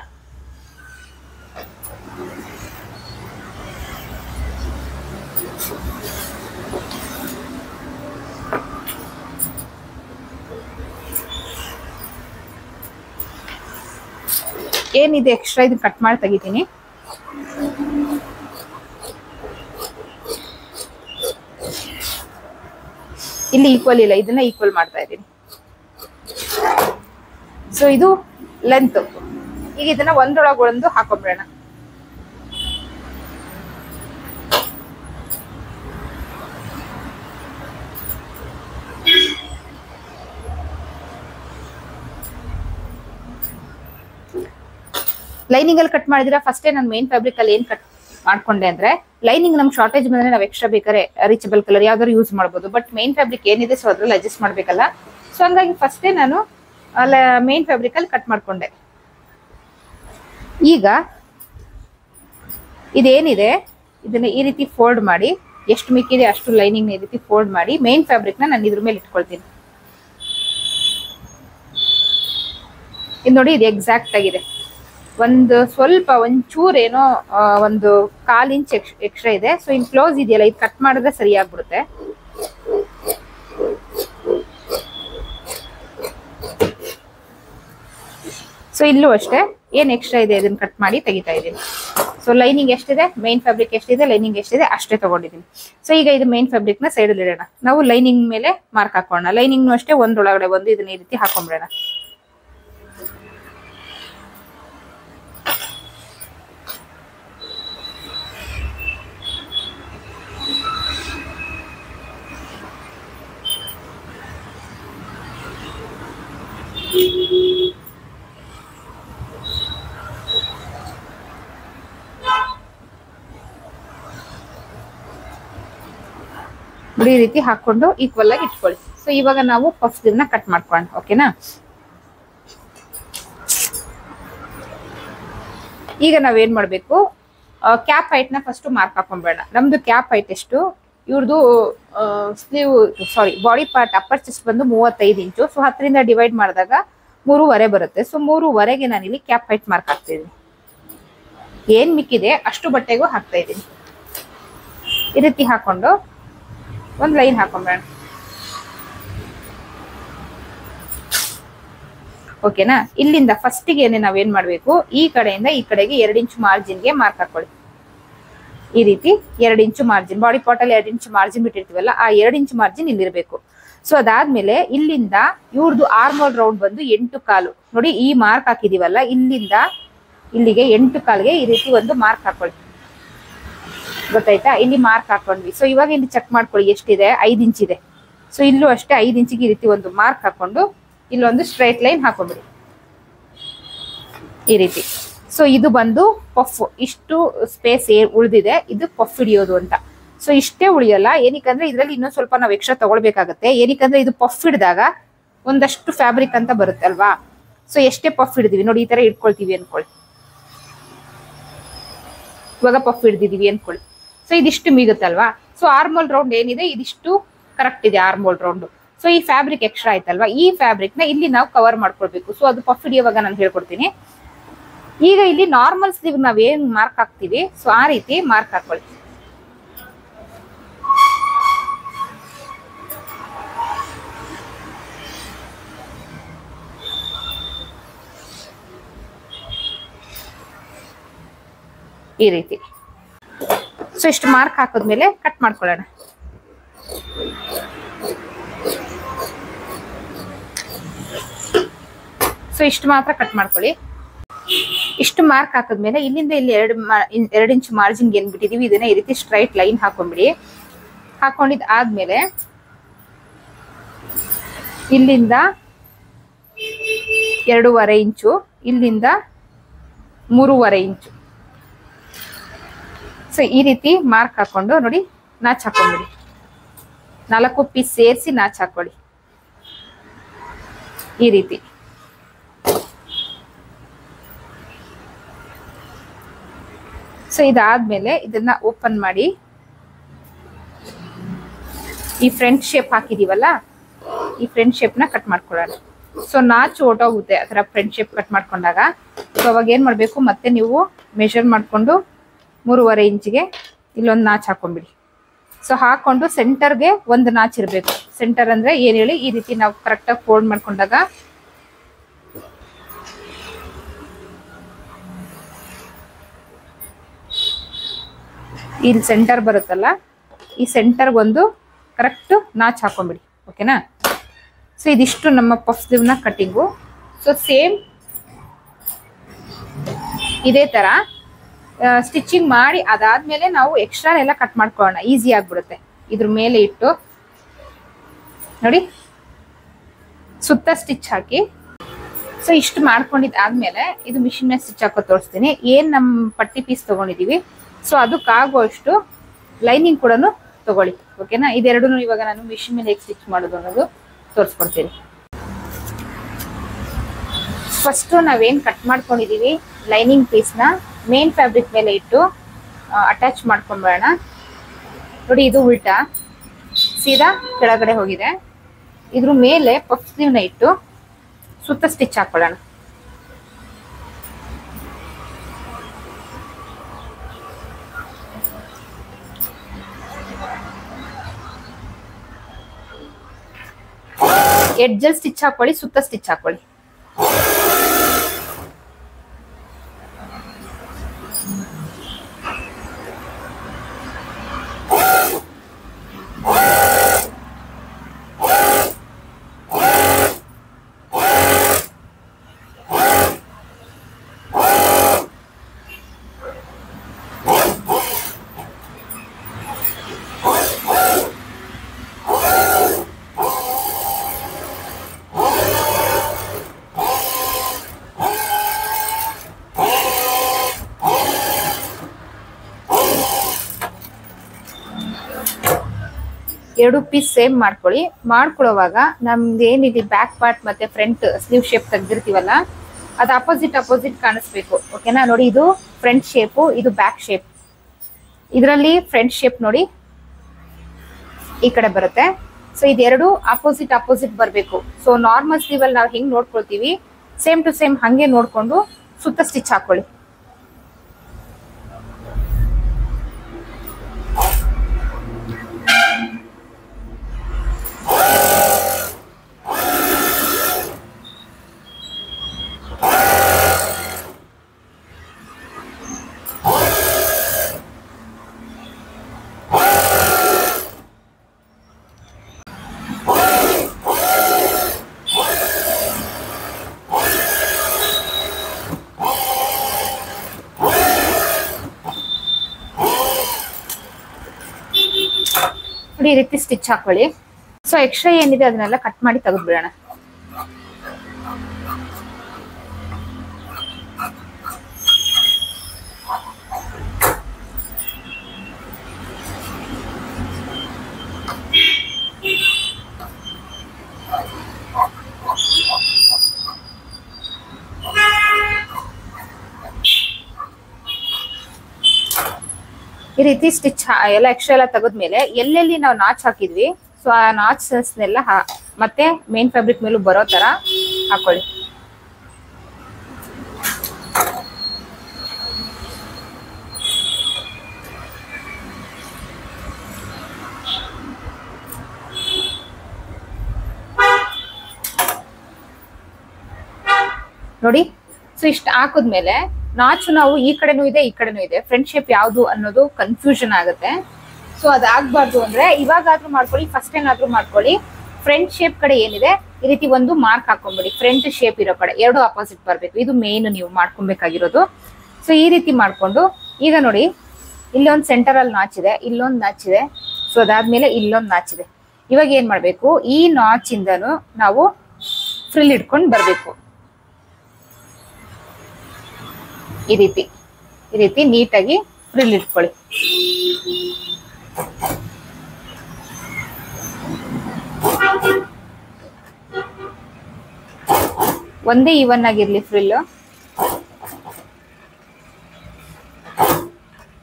Speaker 1: ಏನಿದೆ ಎಕ್ಸ್ಟ್ರಾ ಇದನ್ನ ಕಟ್ ಮಾಡಿ ತೆಗಿತೀನಿ. ಇಲ್ಲಿ ಈಕ್ವಲ್ ಇಲ್ಲ, ಇದನ್ನ ಈಕ್ವಲ್ ಮಾಡ್ತಾ ಇದ್ದೀನಿ. ಸೊ ಇದು ಲೆಂತ್. ಈಗ ಇದನ್ನ ಒಂದೊಳಗೊಂದು ಹಾಕೊಂಡ್ಬಿಡೋಣ. ಲೈನಿಂಗ್ ಅಲ್ಲಿ ಕಟ್ ಮಾಡಿದ್ರೆ ಫಸ್ಟೇ ನಾನು ಮೇನ್ ಫ್ಯಾಬ್ರಿಕ್ ಅಲ್ಲಿ ಏನ್ ಕಟ್ ಮಾಡ್ಕೊಂಡೆ ಅಂದ್ರೆ, ಲೈನಿಂಗ್ ನಮ್ಗೆ ಶಾರ್ಟೇಜ್ ಬಂದ್ರೆ ನಾವು ಎಕ್ಸ್ಟ್ರಾ ಬೇಕಾದ್ರೆ ರೀಚಬಲ್ ಕಲರ್ ಯಾವ್ದಾದ್ರು ಯೂಸ್ ಮಾಡ್ಬೋದು. ಬಟ್ ಮೇನ್ ಫ್ಯಾಬ್ರಿಕ್ ಏನಿದೆ ಸೊ ಅದ್ರಲ್ಲಿ ಅಡ್ಜಸ್ಟ್ ಮಾಡ್ಬೇಕಲ್ಲ. ಸೊ ಹಂಗಾಗಿ ಫಸ್ಟೇ ನಾನು ಮೇನ್ ಫ್ಯಾಬ್ರಿಕ್ ಅಲ್ಲಿ ಕಟ್ ಮಾಡ್ಕೊಂಡೆ. ಈಗ ಇದೇನಿದೆ ಇದನ್ನ ಈ ರೀತಿ ಫೋಲ್ಡ್ ಮಾಡಿ, ಎಷ್ಟು ಮಿಕ್ಕಿದೆ ಅಷ್ಟು ಲೈನಿಂಗ್ ಈ ರೀತಿ ಫೋಲ್ಡ್ ಮಾಡಿ ಮೇನ್ ಫ್ಯಾಬ್ರಿಕ್ ನಾನು ಇದ್ರ ಮೇಲೆ ಇಟ್ಕೊಳ್ತೀನಿ. ಇದು ನೋಡಿ, ಇದು ಎಕ್ಸಾಕ್ಟ್ ಆಗಿದೆ. ಒಂದು ಸ್ವಲ್ಪ ಒಂಚೂರು ಏನೋ 1/4 ಇಂಚ್ ಎಕ್ಸ್ಟ್ರಾ ಇದೆ. ಸೊ ಇನ್ ಕ್ಲೋಸ್ ಇದೆಯಲ್ಲ, ಇದು ಕಟ್ ಮಾಡಿದ್ರೆ ಸರಿ ಆಗ್ಬಿಡುತ್ತೆ. ಸೊ ಇಲ್ಲೂ ಅಷ್ಟೇ ಏನ್ ಎಕ್ಸ್ಟ್ರಾ ಇದೆ ಇದನ್ನ ಕಟ್ ಮಾಡಿ ತೆಗಿತಾ ಇದ್ದೀನಿ. ಸೊ ಲೈನಿಂಗ್ ಎಷ್ಟಿದೆ, ಮೇನ್ ಫ್ಯಾಬ್ರಿಕ್ ಎಷ್ಟಿದೆ, ಲೈನಿಂಗ್ ಎಷ್ಟಿದೆ ಅಷ್ಟೇ ತಗೊಂಡಿದ್ದೀನಿ. ಸೊ ಈಗ ಇದು ಮೇನ್ ಫ್ಯಾಬ್ರಿಕ್ ನ ಸೈಡ್ ಅಲ್ಲಿ ಇಡೋಣ. ನಾವು ಲೈನಿಂಗ್ ಮೇಲೆ ಮಾರ್ಕ್ ಹಾಕೋಣ. ಲೈನಿಂಗ್ ಅಷ್ಟೇ ಒಂದೊಳಗಡೆ ಒಂದು ಇದನ್ನ ಈ ರೀತಿ ಹಾಕೊಂಡ್ಬಿಡೋಣ. ಈ ರೀತಿ ಹಾಕೊಂಡು ಈಕ್ವಲ್ ಆಗಿ ಇಟ್ಕೊಳ್ಳಿ. ಸೊ ಇವಾಗ ನಾವು ಪಫ್ ಸ್ಲೀವ್ ಕಟ್ ಮಾಡ್ಕೊಂಡು, ಓಕೆನಾ. ಈಗ ನಾವೇನ್ ಮಾಡ್ಬೇಕು, ಕ್ಯಾಪ್ ಹೈಟ್ ನ ಫಸ್ಟ್ ಮಾರ್ಕ್ ಹಾಕೊಂಡ್ಬೇಡ. ನಮ್ದು ಕ್ಯಾಪ್ ಹೈಟ್ ಎಷ್ಟು, ಇವ್ರದ್ದು sleeve body part upper chest ಬಂದು 35 ಇಂಚು. ಸೊ 10ರಿಂದ ಡಿವೈಡ್ ಮಾಡಿದಾಗ 3.5 ಬರುತ್ತೆ. ಸೊ 3.5ಗೆ ನಾನು ಇಲ್ಲಿ ಕ್ಯಾಪ್ ಹೈಟ್ ಮಾರ್ಕ್ ಹಾಕ್ತಾ ಇದ್ದೀನಿ. ಏನ್ ಮಿಕ್ಕಿದೆ ಅಷ್ಟು ಬಟ್ಟೆಗೂ ಹಾಕ್ತಾ ಇದ್ದೀನಿ. ಈ ರೀತಿ ಹಾಕೊಂಡು ಒಂದು ಲೈನ್ ಹಾಕೊಂಡ್ಬೇಡ, ಓಕೆನಾ. ಇಲ್ಲಿಂದ ಫಸ್ಟಿಗೆ ನಾವೇನ್ ಮಾಡ್ಬೇಕು, ಈ ಕಡೆಯಿಂದ ಈ ಕಡೆಗೆ 2 ಇಂಚ್ ಮಾರ್ಜಿನ್ಗೆ ಮಾರ್ಕ್ ಹಾಕೊಳ್ಳಿ. ಈ ರೀತಿ 2 ಇಂಚು ಮಾರ್ಜಿನ್, ಬಾಡಿ ಪಾರ್ಟ್ ಅಲ್ಲಿ 2 ಇಂಚ್ ಮಾರ್ಜಿನ್ ಬಿಟ್ಟಿರ್ತೀವಲ್ಲ, ಆ 2 ಇಂಚ್ ಮಾರ್ಜಿನ್ ಇಲ್ಲಿರ್ಬೇಕು. ಸೊ ಅದಾದ್ಮೇಲೆ ಇಲ್ಲಿಂದ ಇವ್ರದ್ದು ಆರ್ಮೋಲ್ ರೌಂಡ್ ಬಂದು 8.25 ನೋಡಿ. ಈ ಮಾರ್ಕ್ ಹಾಕಿದೀವಲ್ಲ, ಇಲ್ಲಿಂದ ಇಲ್ಲಿಗೆ 8.25ಗೆ ಈ ರೀತಿ ಒಂದು ಮಾರ್ಕ್ ಹಾಕೊಳ್ಳಿ. ಗೊತ್ತಾಯ್ತಾ, ಇಲ್ಲಿ ಮಾರ್ಕ್ ಹಾಕೊಂಡ್ವಿ. ಸೊ ಇವಾಗ ಇಲ್ಲಿ ಚೆಕ್ ಮಾಡ್ಕೊಳ್ಳಿ ಎಷ್ಟಿದೆ, 5 ಇಂಚ್ ಇದೆ. ಸೊ ಇಲ್ಲೂ ಅಷ್ಟೇ 5 ಇಂಚಿಗೆ ಈ ರೀತಿ ಒಂದು ಮಾರ್ಕ್ ಹಾಕೊಂಡು ಇಲ್ಲೊಂದು ಸ್ಟ್ರೈಟ್ ಲೈನ್ ಹಾಕೊಂಡ್ಬಿಡಿ ಈ ರೀತಿ. ಸೊ ಇದು ಬಂದು ಪಫ್, ಇಷ್ಟು ಸ್ಪೇಸ್ ಉಳಿದಿದೆ, ಇದು ಪಫ್ ಹಿಡಿಯೋದು ಅಂತ. ಸೊ ಇಷ್ಟೇ ಉಳಿಯಲ್ಲ, ಏನಕ್ಕಂದ್ರೆ ಇದ್ರಲ್ಲಿ ಇನ್ನೊಂದು ಸ್ವಲ್ಪ ನಾವು ಎಕ್ಸ್ಟ್ರಾ ತಗೊಳ್ಬೇಕಾಗತ್ತೆ. ಏನಕ್ಕಂದ್ರೆ ಇದು ಪಫ್ ಹಿಡಿದಾಗ ಒಂದಷ್ಟು ಫ್ಯಾಬ್ರಿಕ್ ಅಂತ ಬರುತ್ತೆ ಅಲ್ವಾ. ಸೊ ಎಷ್ಟೇ ಪಫ್ ಹಿಡಿದಿವಿ ನೋಡಿ, ಈ ತರ ಇಟ್ಕೊಳ್ತೀವಿ ಅನ್ಕೊಳ್ಳಿ. ಇವಾಗ ಪಫ್ ಹಿಡಿದಿದೀವಿ ಅನ್ಕೊಳ್ಳಿ. ಸೊ ಇದಿಷ್ಟು ಮೀಗುತ್ತಲ್ವಾ. ಸೊ ಆರ್ಮೋಲ್ ರೌಂಡ್ ಏನಿದೆ ಇದಿಷ್ಟು ಕರೆಕ್ಟ್ ಇದೆ ಆರ್ಮೋಲ್ ರೌಂಡ್. ಸೊ ಈ ಫ್ಯಾಬ್ರಿಕ್ ಎಕ್ಸ್ಟ್ರಾ ಆಯ್ತಲ್ವಾ, ಈ ಫ್ಯಾಬ್ರಿಕ್ ನ ಇಲ್ಲಿ ನಾವು ಕವರ್ ಮಾಡ್ಕೊಳ್ಬೇಕು. ಸೊ ಅದು ಪಫ್ ಹಿಡಿಯುವಾಗ ನಾನು ಹೇಳ್ಕೊಡ್ತೀನಿ. ಈಗ ಇಲ್ಲಿ ನಾರ್ಮಲ್ ಸ್ಲೀವ್ ನಾವೇನ್ ಮಾರ್ಕ್ ಹಾಕ್ತಿವಿ, ಸೊ ಆ ರೀತಿ ಮಾರ್ಕ್ ಹಾಕೊಳ್ಳಿ. ಈ ರೀತಿ. ಸೊ ಇಷ್ಟು ಮಾರ್ಕ್ ಹಾಕಿದ್ಮೇಲೆ ಕಟ್ ಮಾಡ್ಕೊಳ್ಳೋಣ. ಸೊ ಇಷ್ಟು ಮಾತ್ರ ಕಟ್ ಮಾಡ್ಕೊಳ್ಳಿ. ಇಷ್ಟು ಮಾರ್ಕ್ ಹಾಕಿದ್ಮೇಲೆ ಇಲ್ಲಿಂದ ಇಲ್ಲಿ 2 ಇಂಚ್ ಮಾರ್ಜಿನ್ಗೆ ಏನ್ ಬಿಟ್ಟಿದೀವಿ ಇದನ್ನ ಈ ರೀತಿ ಸ್ಟ್ರೈಟ್ ಲೈನ್ ಹಾಕೊಂಡ್ಬಿಡಿ. ಹಾಕೊಂಡಿದ್ ಆದ್ಮೇಲೆ ಇಲ್ಲಿಂದ 2.5 ಇಂಚು, ಇಲ್ಲಿಂದ 3.5 ಇಂಚು. ಸೊ ಈ ರೀತಿ ಮಾರ್ಕ್ ಹಾಕೊಂಡು ನೋಡಿ ನಾಚ್ ಹಾಕೊಂಡ್ಬಿಡಿ. 4 ಪೀಸ್ ಸೇರಿಸಿ ನಾಚ್ ಹಾಕೊಳ್ಳಿ ಈ ರೀತಿ. ಸೊ ಇದಾದ್ಮೇಲೆ ಇದನ್ನ ಓಪನ್ ಮಾಡಿ ಈ ಫ್ರಂಟ್ ಶೇಪ್ ಹಾಕಿದೀವಲ್ಲ, ಈ ಫ್ರಂಟ್ ಶೇಪ್ ನ ಕಟ್ ಮಾಡ್ಕೊಳ್ಳೋಣ. ಸೊ ನಾಚು ಹೊಟ್ಟೋಗುತ್ತೆ ಆ ತರ ಫ್ರಂಟ್ ಶೇಪ್ ಕಟ್ ಮಾಡ್ಕೊಂಡಾಗ. ಸೊ ಅವಾಗ ಏನ್ ಮಾಡ್ಬೇಕು, ಮತ್ತೆ ನೀವು ಮೆಷರ್ ಮಾಡ್ಕೊಂಡು 3.5 ಇಂಚಿಗೆ ಇಲ್ಲೊಂದು ನಾಚ್ ಹಾಕೊಂಡ್ಬಿಡಿ. ಸೊ ಹಾಕೊಂಡು ಸೆಂಟರ್ಗೆ ಒಂದು ನಾಚ್ ಇರಬೇಕು. ಸೆಂಟರ್ ಅಂದ್ರೆ ಏನ್ ಹೇಳಿ, ಈ ರೀತಿ ನಾವು ಕರೆಕ್ಟಾಗಿ ಫೋಲ್ಡ್ ಮಾಡ್ಕೊಂಡಾಗ ಇಲ್ಲಿ ಸೆಂಟರ್ ಬರುತ್ತಲ್ಲ, ಈ ಸೆಂಟರ್ಗೆ ಒಂದು ಕರೆಕ್ಟ್ ನಾಚ್ ಹಾಕೊಂಡ್ಬಿಡಿ. ಓಕೆನಾ? ಸೊ ಇದಿಷ್ಟು ನಮ್ಮ ಪಫ್ ಸ್ಲೀವ್ನ ಕಟ್ಟಿಂಗು. ಸೊ ಸೇಮ್ ಇದೇ ತರ ಸ್ಟಿಚಿಂಗ್ ಮಾಡಿ ಅದಾದ್ಮೇಲೆ ನಾವು ಎಕ್ಸ್ಟ್ರಾ ಎಲ್ಲ ಕಟ್ ಮಾಡ್ಕೊಳ್ಳೋಣ, ಈಸಿ ಆಗ್ಬಿಡುತ್ತೆ. ಇದ್ರ ಮೇಲೆ ಇಟ್ಟು ನೋಡಿ ಸುತ್ತ ಸ್ಟಿಚ್ ಹಾಕಿ. ಸೊ ಇಷ್ಟು ಮಾಡ್ಕೊಂಡಿದ್ದಾದ್ಮೇಲೆ ಇದು ಮಿಷಿನ್ ಮೇಲೆ ಸ್ಟಿಚ್ ಹಾಕೋ ತೋರಿಸ್ತೀನಿ. ಏನ್ ನಮ್ಮ ಪಟ್ಟಿ ಪೀಸ್ ತಗೊಂಡಿದೀವಿ ಸೊ ಅದಕ್ಕಾಗುವಷ್ಟು ಲೈನಿಂಗ್ ಕೂಡ ತಗೊಳ್ಳಿ. ಓಕೆನಾ? ಇದೆರಡು ಇವಾಗ ನಾನು ಮಿಷಿನ್ ಮೇಲೆ ಹೇಗೆ ಸ್ಟಿಚ್ ಮಾಡೋದು ಅನ್ನೋದು ತೋರಿಸ್ಕೊಡ್ತೀನಿ. ಫಸ್ಟ್ ನಾವೇನ್ ಕಟ್ ಮಾಡ್ಕೊಂಡಿದೀವಿ ಲೈನಿಂಗ್ ಪೀಸ್ನ ಮೇನ್ ಫ್ಯಾಬ್ರಿಕ್ ಮೇಲೆ ಇಟ್ಟು ಅಟ್ಯಾಚ್ ಮಾಡ್ಕೊಂಡ್ಬೇಡ. ನೋಡಿ ಇದು ಉಲ್ಟಾ ಸೀದಾ ಕೆಳಗಡೆ ಹೋಗಿದೆ. ಇದ್ರ ಮೇಲೆ ಪಫ್ ಸ್ಲೀವ್ನ ಇಟ್ಟು ಸುತ್ತ ಸ್ಟಿಚ್ ಹಾಕೊಳ್ಳೋಣ. ಎಡ್ಜಲ್ ಸ್ಟಿಚ್ ಹಾಕೊಳ್ಳಿ, ಸುತ್ತ ಸ್ಟಿಚ್ ಹಾಕೊಳ್ಳಿ. ಎರಡು ಪೀಸ್ ಸೇಮ್ ಮಾಡ್ಕೊಳ್ಳಿ. ಮಾಡ್ಕೊಳ್ಳೋವಾಗ ನಮ್ದು ಏನಿದೆ ಬ್ಯಾಕ್ ಪಾರ್ಟ್ ಮತ್ತೆ ಫ್ರಂಟ್ ಸ್ಲೀವ್ ಶೇಪ್ ತೆಗ್ದಿರ್ತೀವಲ್ಲ ಅದು ಅಪೋಸಿಟ್ ಕಾಣಿಸ್ಬೇಕು. ಓಕೆನಾ? ನೋಡಿ ಇದು ಫ್ರಂಟ್ ಶೇಪು, ಇದು ಬ್ಯಾಕ್ ಶೇಪ್. ಇದರಲ್ಲಿ ಫ್ರಂಟ್ ಶೇಪ್ ನೋಡಿ ಈ ಕಡೆ ಬರುತ್ತೆ. ಸೊ ಇದೆರಡು ಅಪೋಸಿಟ್ ಬರಬೇಕು. ಸೊ ನಾರ್ಮಲ್ ಸ್ಲೀವ್ ಅಲ್ಲಿ ನಾವು ಹೆಂಗ್ ನೋಡ್ಕೊಳ್ತೀವಿ ಸೇಮ್ ಟು ಸೇಮ್ ಹಂಗೆ ನೋಡ್ಕೊಂಡು ಸುತ್ತ ಸ್ಟಿಚ್ ಹಾಕೊಳ್ಳಿ. ಈ ರೀತಿ ಸ್ಟಿಚ್ ಹಾಕೊಳ್ಳಿ. ಸೊ ಎಕ್ಸ್ಟ್ರಾ ಏನಿದೆ ಅದನ್ನೆಲ್ಲ ಕಟ್ ಮಾಡಿ ತೆಗೆದ್ಬಿಡೋಣ. ಈ ರೀತಿ ಸ್ಟಿಚ್ ಎಲ್ಲ ಎಕ್ಸ್ಟ್ರಾ ಎಲ್ಲ ತೆಗೆದ್ಮೇಲೆ ಎಲ್ಲೆಲ್ಲಿ ನಾವು ನಾಚ್ ಹಾಕಿದ್ವಿ ಸೊ ಆ ನಾಚ್ನೆಲ್ಲ ಮತ್ತೆ ಮೇನ್ ಫ್ಯಾಬ್ರಿಕ್ ಮೇಲೂ ಬರೋ ತರ ಹಾಕೊಳ್ಳಿ. ನೋಡಿ ಸೊ ಇಷ್ಟು ಹಾಕಿದ್ಮೇಲೆ ನಾಚು ನಾವು ಈ ಕಡೆನೂ ಇದೆ ಈ ಕಡೆನೂ ಇದೆ, ಫ್ರಂಟ್ ಶೇಪ್ ಯಾವುದು ಅನ್ನೋದು ಕನ್ಫ್ಯೂಷನ್ ಆಗುತ್ತೆ. ಸೊ ಅದಾಗಬಾರ್ದು ಅಂದ್ರೆ ಇವಾಗಾದ್ರೂ ಮಾಡ್ಕೊಳ್ಳಿ, ಫಸ್ಟ್ ಏನಾದ್ರೂ ಮಾಡ್ಕೊಳ್ಳಿ. ಫ್ರಂಟ್ ಶೇಪ್ ಕಡೆ ಏನಿದೆ ಈ ರೀತಿ ಒಂದು ಮಾರ್ಕ್ ಹಾಕೊಂಡ್ಬಿಡಿ. ಫ್ರಂಟ್ ಶೇಪ್ ಇರೋ ಕಡೆ ಎರಡು ಅಪೋಸಿಟ್ ಬರಬೇಕು. ಇದು ಮೇನ್ ನೀವು ಮಾಡ್ಕೊಬೇಕಾಗಿರೋದು. ಸೊ ಈ ರೀತಿ ಮಾಡ್ಕೊಂಡು ಈಗ ನೋಡಿ ಇಲ್ಲೊಂದು ಸೆಂಟರ್ ಅಲ್ಲಿ ನಾಚಿದೆ, ಇಲ್ಲೊಂದು ನಾಚಿದೆ. ಸೊ ಅದಾದ್ಮೇಲೆ ಇಲ್ಲೊಂದು ನಾಚಿದೆ. ಇವಾಗ ಏನ್ ಮಾಡ್ಬೇಕು, ಈ ನಾಚಿಂದನು ನಾವು ಫ್ರಿಲ್ ಇಟ್ಕೊಂಡು ಬರ್ಬೇಕು. ಈ ರೀತಿ ನೀಟಾಗಿ ಫ್ರಿಲ್ ಇಟ್ಕೊಳ್ಳಿ. ಒಂದೇ ಈವನ್ ಆಗಿರ್ಲಿ ಫ್ರಿಲ್.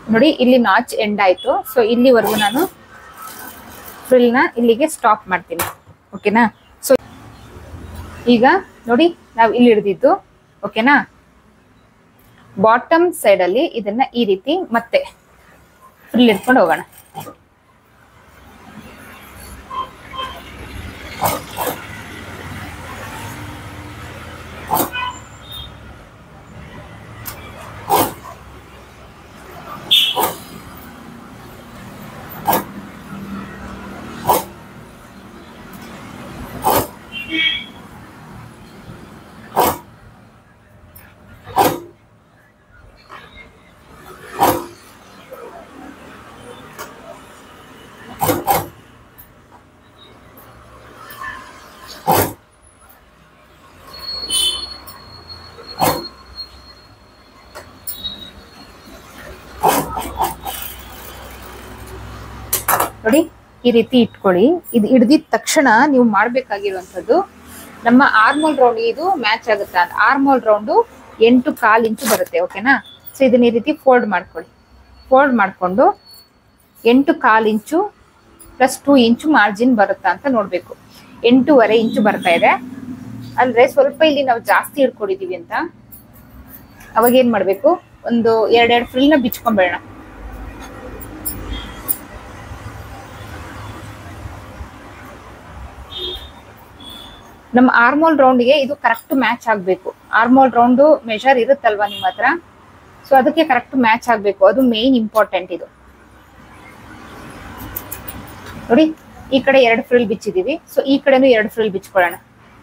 Speaker 1: ನೋಡಿ ಇಲ್ಲಿ ನಾಚ್ ಎಂಡ್ ಆಯ್ತು. ಸೊ ಇಲ್ಲಿವರೆಗೂ ನಾನು ಫ್ರಿಲ್ ನ ಇಲ್ಲಿಗೆ ಸ್ಟಾಪ್ ಮಾಡ್ತೀನಿ. ಓಕೆನಾ? ಸೊ ಈಗ ನೋಡಿ ನಾವು ಇಲ್ಲಿ ಹಿಡಿದಿದ್ದು. ಓಕೆನಾ? ಬಾಟಮ್ ಸೈಡ್ ಅಲ್ಲಿ ಇದನ್ನ ಈ ರೀತಿ ಮತ್ತೆ ಫ್ರಿಲ್ ಇಟ್ಕೊಂಡು ಹೋಗೋಣ. ನೋಡಿ ಈ ರೀತಿ ಇಟ್ಕೊಳ್ಳಿ. ಇದು ಹಿಡ್ದಿದ ತಕ್ಷಣ ನೀವು ಮಾಡ್ಬೇಕಾಗಿರುವಂತದ್ದು, ನಮ್ಮ ಆರ್ಮೋಲ್ ರೌಂಡ್ ಇದು ಮ್ಯಾಚ್ ಆಗುತ್ತೆ ಅಂತ. ಆರ್ಮೋಲ್ ರೌಂಡು 8.25 ಇಂಚು ಬರುತ್ತೆ. ಓಕೆನಾ? ಸೊ ಇದನ್ನ ಈ ರೀತಿ ಫೋಲ್ಡ್ ಮಾಡ್ಕೊಳ್ಳಿ. ಫೋಲ್ಡ್ ಮಾಡ್ಕೊಂಡು 8.25 ಇಂಚು ಪ್ಲಸ್ 2 ಇಂಚು ಮಾರ್ಜಿನ್ ಬರುತ್ತಾ ಅಂತ ನೋಡ್ಬೇಕು. 8.25 ಇಂಚು ಬರ್ತಾ ಇದೆ ಅಂದ್ರೆ ಸ್ವಲ್ಪ ಇಲ್ಲಿ ನಾವು ಜಾಸ್ತಿ ಹಿಡ್ಕೊಂಡಿದೀವಿ ಅಂತ. ಅವಾಗ ಏನ್ ಮಾಡ್ಬೇಕು, ಒಂದು 2 ಫ್ರಿಲ್ ನ ಬಿಚ್ಕೊಂಡ್ಬೇಡ. ನಮ್ಮ ಆರ್ಮೋಲ್ ರೌಂಡ್ಗೆ ಇದು ಕರೆಕ್ಟ್ ಮ್ಯಾಚ್ ಆಗ್ಬೇಕು. ಆರ್ಮೋಲ್ ರೌಂಡ್ ಮೆಜರ್ ಇರುತ್ತಲ್ವಾ ನಿಮ್ಮ ಹತ್ರ, ಸೊ ಅದಕ್ಕೆ ಕರೆಕ್ಟ್ ಮ್ಯಾಚ್ ಆಗ್ಬೇಕು. ಅದು ಮೇನ್ ಇಂಪಾರ್ಟೆಂಟ್. ಇದು ನೋಡಿ ಈ ಕಡೆ 2 ಫ್ರಿಲ್ ಬಿಚ್ಚಿದೀವಿ. ಸೊ ಈ ಕಡೆನೂ 2 ಫ್ರಿಲ್ ಬಿಚ್ಕೊಳ್ಳೋಣ.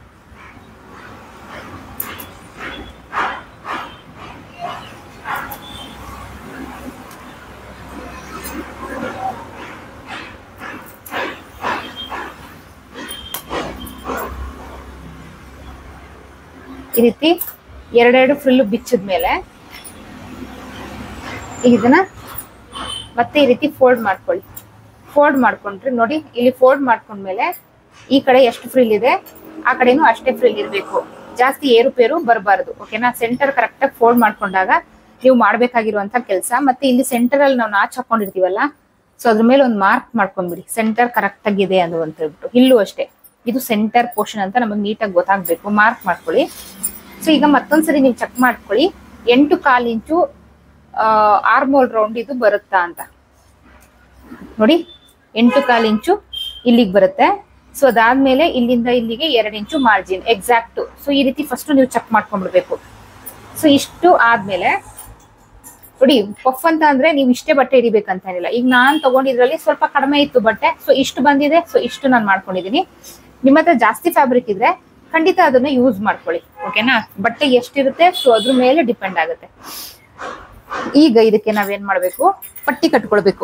Speaker 1: ಈ ರೀತಿ 2 ಫ್ರಿಲ್ ಬಿಚ್ಚಿದ್ಮೇಲೆ ಇದನ್ನ ಮತ್ತೆ ಈ ರೀತಿ ಫೋಲ್ಡ್ ಮಾಡ್ಕೊಳ್ಳಿ. ಫೋಲ್ಡ್ ಮಾಡ್ಕೊಂಡ್ರೆ ನೋಡಿ ಇಲ್ಲಿ ಫೋಲ್ಡ್ ಮಾಡ್ಕೊಂಡ್ಮೇಲೆ ಈ ಕಡೆ ಎಷ್ಟು ಫ್ರಿಲ್ ಇದೆ ಆ ಕಡೆನೂ ಅಷ್ಟೇ ಫ್ರಿಲ್ ಇರಬೇಕು. ಜಾಸ್ತಿ ಏರುಪೇರು ಬರಬಾರದು. ಓಕೆನಾ? ಸೆಂಟರ್ ಕರೆಕ್ಟ್ ಆಗಿ ಫೋಲ್ಡ್ ಮಾಡ್ಕೊಂಡಾಗ ನೀವು ಮಾಡ್ಬೇಕಾಗಿರುವಂತ ಕೆಲಸ. ಮತ್ತೆ ಇಲ್ಲಿ ಸೆಂಟರ್ ಅಲ್ಲಿ ನಾವು ನಾಚ್ ಹಾಕೊಂಡಿರ್ತೀವಲ್ಲ, ಸೊ ಅದ್ರ ಮೇಲೆ ಒಂದು ಮಾರ್ಕ್ ಮಾಡ್ಕೊಂಡ್ಬಿಡಿ, ಸೆಂಟರ್ ಕರೆಕ್ಟ್ ಆಗಿದೆ ಅದು ಅಂತ ಹೇಳ್ಬಿಟ್ಟು. ಇಲ್ಲೂ ಅಷ್ಟೇ, ಇದು ಸೆಂಟರ್ ಪೋರ್ಷನ್ ಅಂತ ನಮಗೆ ನೀಟಾಗಿ ಗೊತ್ತಾಗ್ಬೇಕು. ಮಾರ್ಕ್ ಮಾಡ್ಕೊಳ್ಳಿ. ಸೊ ಈಗ ಮತ್ತೊಂದ್ಸರಿ ನೀವು ಚೆಕ್ ಮಾಡ್ಕೊಳ್ಳಿ 8.25 ಇಂಚು ಆರ್ಮೋಲ್ ರೌಂಡ್ ಇದು ಬರುತ್ತಾ ಅಂತ ನೋಡಿ. 8.25 ಇಂಚು ಇಲ್ಲಿಗೆ ಬರುತ್ತೆ. ಸೊ ಅದಾದ್ಮೇಲೆ ಇಲ್ಲಿಂದ ಇಲ್ಲಿಗೆ 2 ಇಂಚು ಮಾರ್ಜಿನ್ ಎಕ್ಸಾಕ್ಟ್. ಸೊ ಈ ರೀತಿ ಫಸ್ಟ್ ನೀವು ಚೆಕ್ ಮಾಡ್ಕೊಂಡ್ಬಿಡ್ಬೇಕು. ಸೊ ಇಷ್ಟು ಆದ್ಮೇಲೆ ನೋಡಿ, ಪಫ್ ಅಂತ ಅಂದ್ರೆ ನೀವು ಇಷ್ಟೇ ಬಟ್ಟೆ ಹಿಡಿಬೇಕಂತ ಏನಿಲ್ಲ. ಈಗ ನಾನ್ ತಗೊಂಡಿದ್ರಲ್ಲಿ ಸ್ವಲ್ಪ ಕಡಿಮೆ ಇತ್ತು ಬಟ್ಟೆ, ಸೊ ಇಷ್ಟು ಬಂದಿದೆ. ಸೊ ಇಷ್ಟು ನಾನು ಮಾಡ್ಕೊಂಡಿದೀನಿ. ನಿಮ್ಮ ಹತ್ರ ಜಾಸ್ತಿ ಫ್ಯಾಬ್ರಿಕ್ ಇದ್ರೆ ಖಂಡಿತ ಅದನ್ನ ಯೂಸ್ ಮಾಡ್ಕೊಳ್ಳಿ. ಓಕೆನಾ? ಬಟ್ಟೆ ಎಷ್ಟಿರುತ್ತೆ ಸೊ ಅದ್ರ ಮೇಲೆ ಡಿಪೆಂಡ್ ಆಗುತ್ತೆ. ಈಗ ಇದಕ್ಕೆ ನಾವೇನ್ ಮಾಡ್ಬೇಕು, ಪಟ್ಟಿ ಕಟ್ಕೊಳ್ಬೇಕು.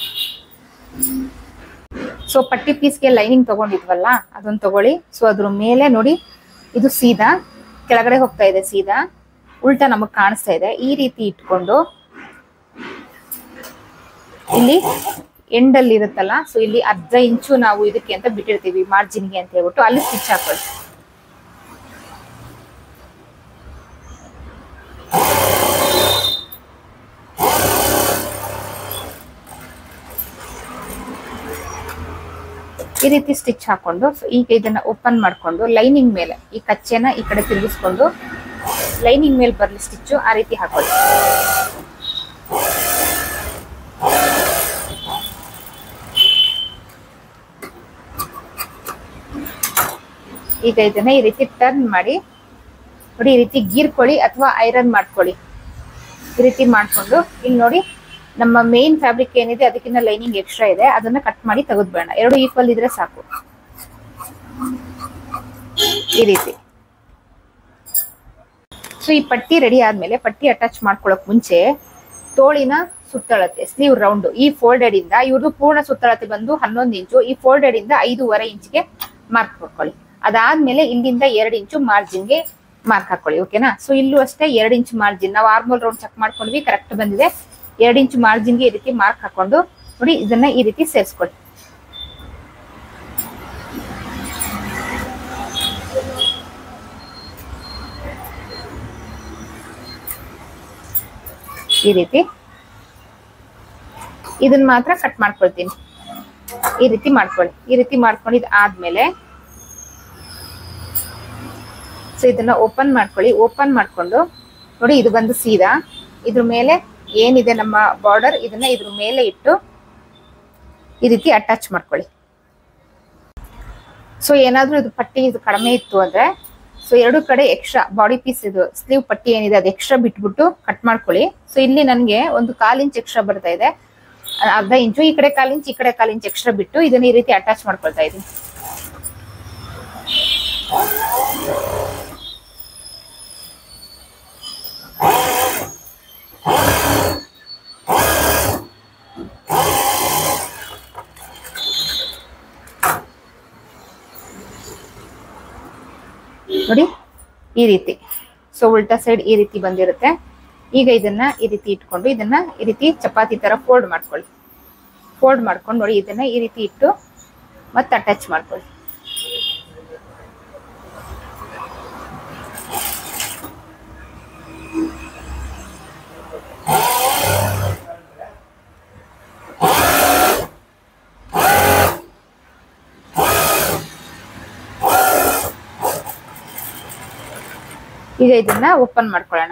Speaker 1: ಸೊ ಪಟ್ಟಿ ಪೀಸ್ಗೆ ಲೈನಿಂಗ್ ತಗೊಂಡಿದ್ವಲ್ಲ ಅದನ್ನ ತಗೊಳ್ಳಿ. ಸೊ ಅದ್ರ ಮೇಲೆ ನೋಡಿ ಇದು ಸೀದಾ ಕೆಳಗಡೆ ಹೋಗ್ತಾ ಇದೆ, ಸೀದಾ ಉಲ್ಟಾ ನಮಗ್ ಕಾಣಿಸ್ತಾ ಇದೆ. ಈ ರೀತಿ ಇಟ್ಕೊಂಡು ಇಲ್ಲಿ ಎಂಡ್ ಅಲ್ಲಿ ಇರುತ್ತಲ್ಲ, ಸೊ ಇಲ್ಲಿ 1/2 ಇಂಚು ನಾವು ಇದಕ್ಕೆ ಅಂತ ಬಿಟ್ಟಿರ್ತೀವಿ ಮಾರ್ಜಿನ್ಗೆ ಅಂತ ಹೇಳ್ಬಿಟ್ಟು ಅಲ್ಲಿ ಸ್ಟಿಚ್ ಹಾಕೊಳ್ಳಿ. ಈ ರೀತಿ ಸ್ಟಿಚ್ ಹಾಕೊಂಡು ಈಗ ಇದನ್ನ ಓಪನ್ ಮಾಡ್ಕೊಂಡು ಲೈನಿಂಗ್ ಮೇಲೆ ಈ ಕಚ್ಚೆನ ಈ ಕಡೆ ತಿರುಗಿಸ್ಕೊಂಡು ಲೈನಿಂಗ್ ಮೇಲೆ ಬರ್ಲಿ ಸ್ಟಿಚ್ಚು, ಆ ರೀತಿ ಹಾಕೊಳ್ಳಿ. ಈಗ ಇದನ್ನ ಈ ರೀತಿ ಟರ್ನ್ ಮಾಡಿ ನೋಡಿ, ಈ ರೀತಿ ಗೀರ್ಕೊಳ್ಳಿ ಅಥವಾ ಐರನ್ ಮಾಡ್ಕೊಳ್ಳಿ. ಈ ರೀತಿ ಮಾಡ್ಕೊಂಡು ಇಲ್ಲಿ ನೋಡಿ ನಮ್ಮ ಮೇನ್ ಫ್ಯಾಬ್ರಿಕ್ ಏನಿದೆ ಅದಕ್ಕಿಂತ ಲೈನಿಂಗ್ ಎಕ್ಸ್ಟ್ರಾ ಇದೆ, ಅದನ್ನ ಕಟ್ ಮಾಡಿ ತೆಗೆದ್ಬೇಡ. 2 ಈಕ್ವಲ್ ಇದ್ರೆ ಸಾಕು. ಈ ರೀತಿ. ಸೊ ಈ ಪಟ್ಟಿ ರೆಡಿ ಆದ್ಮೇಲೆ ಪಟ್ಟಿ ಅಟ್ಯಾಚ್ ಮಾಡ್ಕೊಳಕ್ ಮುಂಚೆ ತೋಳಿನ ಸುತ್ತಳತೆ ಸ್ಲೀವ್ ರೌಂಡ್ ಈ ಫೋಲ್ಡೆಡ್ ಇಂದ ಇವ್ರದ್ದು ಪೂರ್ಣ ಸುತ್ತಳತೆ ಬಂದು 11 ಇಂಚು. ಈ ಫೋಲ್ಡೆಡ್ ಇಂದ 5.25 ಇಂಚ್ಗೆ ಮಾರ್ಕ್ ಮಾಡ್ಕೊಳ್ಳಿ. ಅದಾದ್ಮೇಲೆ ಇಲ್ಲಿಂದ 2 ಇಂಚು ಮಾರ್ಜಿನ್ಗೆ ಮಾರ್ಕ್ ಹಾಕೊಳ್ಳಿ. ಓಕೆನಾ? ಸೊ ಇಲ್ಲೂ ಅಷ್ಟೇ 2 ಇಂಚು ಮಾರ್ಜಿನ್. ನಾವು ಆರ್ಮೋಲ್ ರೌಂಡ್ ಚೆಕ್ ಮಾಡ್ಕೊಂಡ್ವಿ, ಕರೆಕ್ಟ್ ಬಂದಿದೆ. 2 ಇಂಚು ಮಾರ್ಜಿನ್ಗೆ ಈ ರೀತಿ ಮಾರ್ಕ್ ಹಾಕೊಂಡು ನೋಡಿ ಇದನ್ನ ಈ ರೀತಿ ಸೇರಿಸ್ಕೊಳ್ಳಿ. ಈ ರೀತಿ ಇದನ್ನ ಮಾತ್ರ ಕಟ್ ಮಾಡ್ಕೊಳ್ತೀನಿ. ಈ ರೀತಿ ಮಾಡ್ಕೊಳ್ಳಿ. ಈ ರೀತಿ ಮಾಡ್ಕೊಂಡಿದ್ ಆದ್ಮೇಲೆ ಸೊ ಇದನ್ನ ಓಪನ್ ಮಾಡ್ಕೊಳ್ಳಿ. ಓಪನ್ ಮಾಡ್ಕೊಂಡು ನೋಡಿ, ಇದು ಬಂದು ಸೀದಾ ಇದ್ರ ಮೇಲೆ ಏನಿದೆ ನಮ್ಮ ಬಾರ್ಡರ್, ಇದನ್ನ ಇದ್ರ ಮೇಲೆ ಇಟ್ಟು ಈ ರೀತಿ ಅಟ್ಯಾಚ್ ಮಾಡ್ಕೊಳ್ಳಿ. ಸೊ ಏನಾದ್ರೂ ಇದು ಪಟ್ಟಿ ಇದು ಕಡಿಮೆ ಇತ್ತು ಅಂದ್ರೆ ಸೊ ಎರಡು ಕಡೆ ಎಕ್ಸ್ಟ್ರಾ ಬಾಡಿ ಪೀಸ್ ಇದು ಸ್ಲೀವ್ ಪಟ್ಟಿ ಏನಿದೆ ಅದು ಎಕ್ಸ್ಟ್ರಾ ಬಿಟ್ಬಿಟ್ಟು ಕಟ್ ಮಾಡ್ಕೊಳ್ಳಿ. ಸೊ ಇಲ್ಲಿ ನನಗೆ ಒಂದು 1/4 ಇಂಚ್ ಎಕ್ಸ್ಟ್ರಾ ಬರ್ತಾ ಇದೆ, ಅರ್ಧ ಇಂಚು ಈ ಕಡೆ 1/4 ಇಂಚ್ ಈ ಕಡೆ 1/4 ಇಂಚ್ ಎಕ್ಸ್ಟ್ರಾ ಬಿಟ್ಟು ಇದನ್ನ ಈ ರೀತಿ ಅಟ್ಯಾಚ್ ಮಾಡ್ಕೊಳ್ತಾ ಇದ್ದೀನಿ. ನೋಡಿ ಈ ರೀತಿ. ಸೊ ಉಲ್ಟಾ ಸೈಡ್ ಈ ರೀತಿ ಬಂದಿರುತ್ತೆ. ಈಗ ಇದನ್ನ ಈ ರೀತಿ ಇಟ್ಕೊಂಡು ಇದನ್ನ ಈ ರೀತಿ ಚಪಾತಿ ತರ ಫೋಲ್ಡ್ ಮಾಡ್ಕೊಳ್ಳಿ. ಫೋಲ್ಡ್ ಮಾಡ್ಕೊಂಡು ನೋಡಿ ಇದನ್ನ ಈ ರೀತಿ ಇಟ್ಟು ಮತ್ತೆ ಅಟ್ಯಾಚ್ ಮಾಡ್ಕೊಳ್ಳಿ. ಈಗ ಇದನ್ನ ಓಪನ್ ಮಾಡ್ಕೊಳ್ಳೋಣ.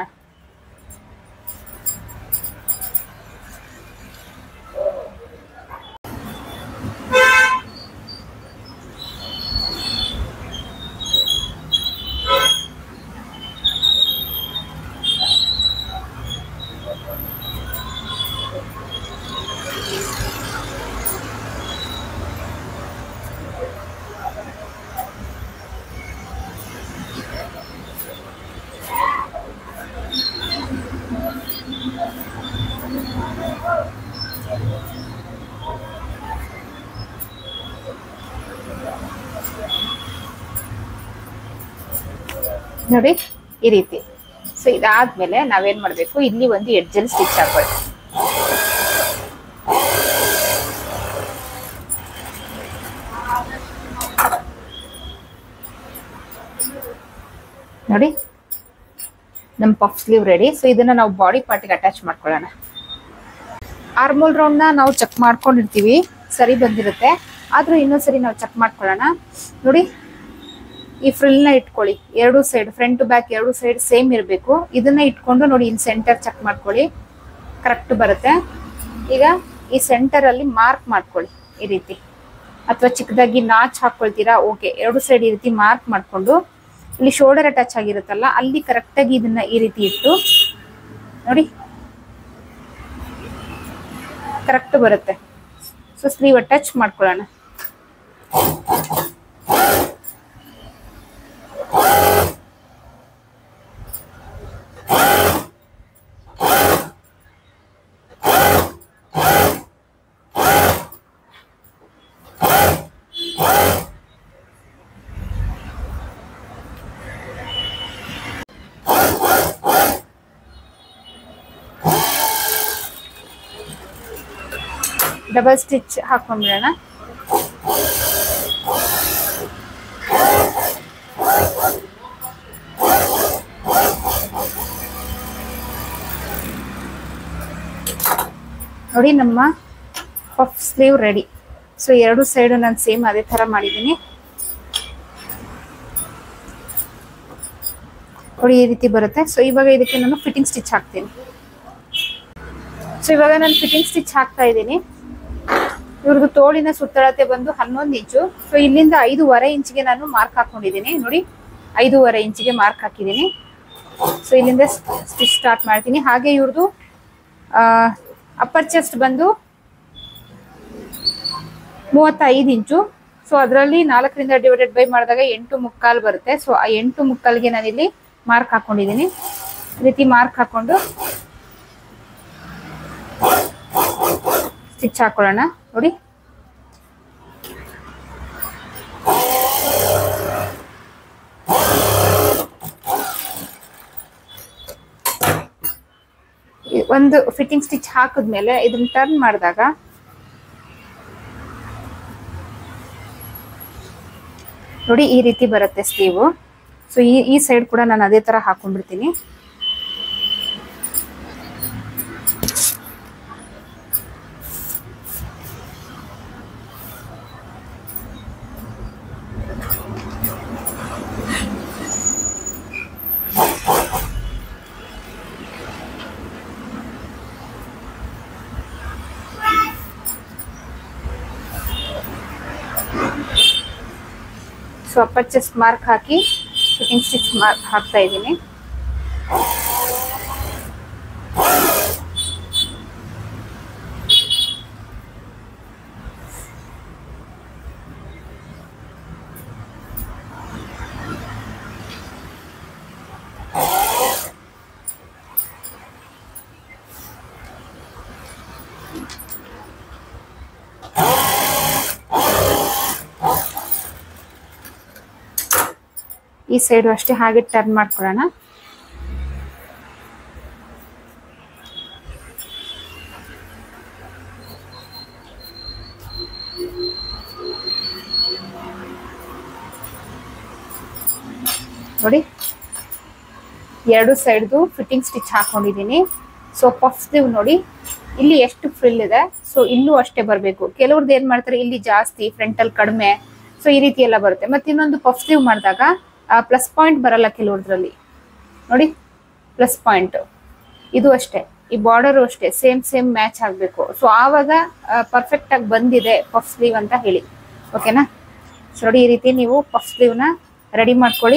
Speaker 1: ನೋಡಿ ಈ ರೀತಿ. ಸೊ ಇದಾದ್ಮೇಲೆ ನಾವೇನ್ ಮಾಡ್ಬೇಕು, ಇಲ್ಲಿ ಒಂದು ಎಡ್ಜಲ್ಲಿ ಸ್ಟಿಚ್ ಹಾಕೊಳ್ಳಿ. ನೋಡಿ ನಮ್ಮ ಪಫ್ ಸ್ಲೀವ್ ರೆಡಿ. ಸೊ ಇದನ್ನ ನಾವು ಬಾಡಿ ಪಾರ್ಟಿಗೆ ಅಟ್ಯಾಚ್ ಮಾಡ್ಕೊಳ್ಳೋಣ. ಆರ್ಮೋಲ್ ರೌಂಡ್ ನ ನಾವು ಚೆಕ್ ಮಾಡ್ಕೊಂಡಿರ್ತೀವಿ, ಸರಿ ಬಂದಿರುತ್ತೆ. ಆದ್ರೂ ಇನ್ನೊಂದ್ಸರಿ ನಾವು ಚೆಕ್ ಮಾಡ್ಕೊಳ್ಳೋಣ. ನೋಡಿ ಈ ಫ್ರಿಲ್ ನ ಇಟ್ಕೊಳ್ಳಿ. ಎರಡು ಸೈಡ್ ಫ್ರಂಟ್ ಟು ಬ್ಯಾಕ್ ಎರಡು ಸೈಡ್ ಸೇಮ್ ಇರಬೇಕು. ಇದನ್ನ ಇಟ್ಕೊಂಡು ನೋಡಿ ಇನ್ ಸೆಂಟರ್ ಚೆಕ್ ಮಾಡ್ಕೊಳ್ಳಿ, ಕರೆಕ್ಟ್ ಬರುತ್ತೆ. ಈಗ ಈ ಸೆಂಟರ್ ಅಲ್ಲಿ ಮಾರ್ಕ್ ಮಾಡ್ಕೊಳ್ಳಿ ಈ ರೀತಿ, ಅಥವಾ ಚಿಕ್ಕದಾಗಿ ನಾಚ್ ಹಾಕೊಳ್ತೀರಾ ಓಕೆ. ಎರಡು ಸೈಡ್ ಈ ರೀತಿ ಮಾರ್ಕ್ ಮಾಡ್ಕೊಂಡು ಇಲ್ಲಿ ಶೋಲ್ಡರ್ ಅಟ್ಯಾಚ್ ಆಗಿರುತ್ತಲ್ಲ ಅಲ್ಲಿ ಕರೆಕ್ಟ್ ಆಗಿ ಇದನ್ನ ಈ ರೀತಿ ಇಟ್ಟು ನೋಡಿ ಕರೆಕ್ಟ್ ಬರುತ್ತೆ. ಸೊ ಸ್ಲೀವ್ ಅಟ್ಯಾಚ್ ಮಾಡ್ಕೊಳ್ಳೋಣ. ಡಬಲ್ ಸ್ಟಿಚ್ ಹಾಕೊಂಡ್ಬಿಡೋಣ. ನೋಡಿ ನಮ್ಮ ಪಫ್ ಸ್ಲೀವ್ ರೆಡಿ. ಸೊ ಎರಡು ಸೈಡು ನಾನು ಸೇಮ್ ಅದೇ ತರ ಮಾಡಿದ್ದೀನಿ. ನೋಡಿ ಈ ರೀತಿ ಬರುತ್ತೆ. ಸೊ ಇವಾಗ ಇದಕ್ಕೆ ನಾನು ಫಿಟ್ಟಿಂಗ್ ಸ್ಟಿಚ್ ಹಾಕ್ತೀನಿ. ಸೊ ಇವಾಗ ನಾನು ಫಿಟ್ಟಿಂಗ್ ಸ್ಟಿಚ್ ಹಾಕ್ತಾ ಇದ್ದೀನಿ. ಇವ್ರದ್ದು ತೋಳಿನ ಸುತ್ತಳತೆ ಬಂದು 11 ಇಂಚು. ಸೊ ಇಲ್ಲಿಂದ 5.5 ಇಂಚಿಗೆ ನಾನು ಮಾರ್ಕ್ ಹಾಕೊಂಡಿದ್ದೀನಿ. ನೋಡಿ 5.5 ಇಂಚಿಗೆ ಮಾರ್ಕ್ ಹಾಕಿದ್ದೀನಿ. ಸೊ ಇಲ್ಲಿಂದ ಸ್ಟಿಚ್ ಸ್ಟಾರ್ಟ್ ಮಾಡ್ತೀನಿ. ಹಾಗೆ ಇವ್ರದ್ದು ಅಪ್ಪರ್ ಚೆಸ್ಟ್ ಬಂದು 35 ಇಂಚು. ಸೊ ಅದರಲ್ಲಿ 4ರಿಂದ ಡಿವೈಡೆಡ್ ಬೈ ಮಾಡಿದಾಗ 8.75 ಬರುತ್ತೆ. ಸೊ ಆ 8.75ಗೆ ನಾನಿಲ್ಲಿ ಮಾರ್ಕ್ ಹಾಕೊಂಡಿದ್ದೀನಿ. ಈ ರೀತಿ ಮಾರ್ಕ್ ಹಾಕೊಂಡು ಸ್ಟಿಚ್ ಹಾಕೊಳ್ಳೋಣ. ನೋಡಿ ಒಂದು ಫಿಟ್ಟಿಂಗ್ ಸ್ಟಿಚ್ ಹಾಕಿದ್ಮೇಲೆ ಇದನ್ನ ಟರ್ನ್ ಮಾಡಿದಾಗ ನೋಡಿ ಈ ರೀತಿ ಬರುತ್ತೆ ಸ್ಲೀವ್. ಸೊ ಈ ಸೈಡ್ ಕೂಡ ನಾನು ಅದೇ ತರ ಹಾಕೊಂಡ್ಬಿಡ್ತೀನಿ. ಸೊ ಅಪ್ಪರ್ ಚೆಸ್ಟ್ ಮಾರ್ಕ್ ಹಾಕಿ ಫಿಟ್ಟಿಂಗ್ ಸ್ಟಿಚ್ ಮಾರ್ಕ್ ಹಾಕ್ತಾ ಇದ್ದೀನಿ. ಈ ಸೈಡು ಅಷ್ಟೇ ಹಾಗೆ ಟರ್ನ್ ಮಾಡ್ಕೊಳ್ಳೋಣ. ನೋಡಿ ಎರಡು ಸೈಡ್ದು ಫಿಟ್ಟಿಂಗ್ ಸ್ಟಿಚ್ ಹಾಕೊಂಡಿದ್ದೀನಿ. ಸೊ ಪಫ್ ಸ್ಲೀವ್ ನೋಡಿ ಇಲ್ಲಿ ಎಷ್ಟು ಫ್ರಿಲ್ ಇದೆ, ಸೊ ಇಲ್ಲೂ ಅಷ್ಟೇ ಬರಬೇಕು. ಕೆಲವ್ರದ್ದು ಏನ್ ಮಾಡ್ತಾರೆ ಇಲ್ಲಿ ಜಾಸ್ತಿ, ಫ್ರಂಟಲ್ಲಿ ಕಡಿಮೆ, ಸೊ ಈ ರೀತಿ ಎಲ್ಲ ಬರುತ್ತೆ. ಮತ್ತೆ ಇನ್ನೊಂದು ಪಫ್ ಸ್ಲೀವ್ ಮಾಡಿದಾಗ ಪ್ಲಸ್ ಪಾಯಿಂಟ್ ಬರಲ್ಲ ಕೆಲವ್ರದ್ರಲ್ಲಿ. ನೋಡಿ ಪ್ಲಸ್ ಪಾಯಿಂಟ್ ಇದು ಅಷ್ಟೇ, ಈ ಬಾರ್ಡರು ಅಷ್ಟೇ ಸೇಮ್ ಮ್ಯಾಚ್ ಆಗಬೇಕು. ಸೊ ಆವಾಗ ಪರ್ಫೆಕ್ಟ್ ಆಗಿ ಬಂದಿದೆ ಪಫ್ ಸ್ಲೀವ್ ಅಂತ ಹೇಳಿ. ಓಕೆನಾ? ಸೊ ನೋಡಿ ಈ ರೀತಿ ನೀವು ಪಫ್ ಸ್ಲೀವ್ನ ರೆಡಿ ಮಾಡ್ಕೊಳ್ಳಿ.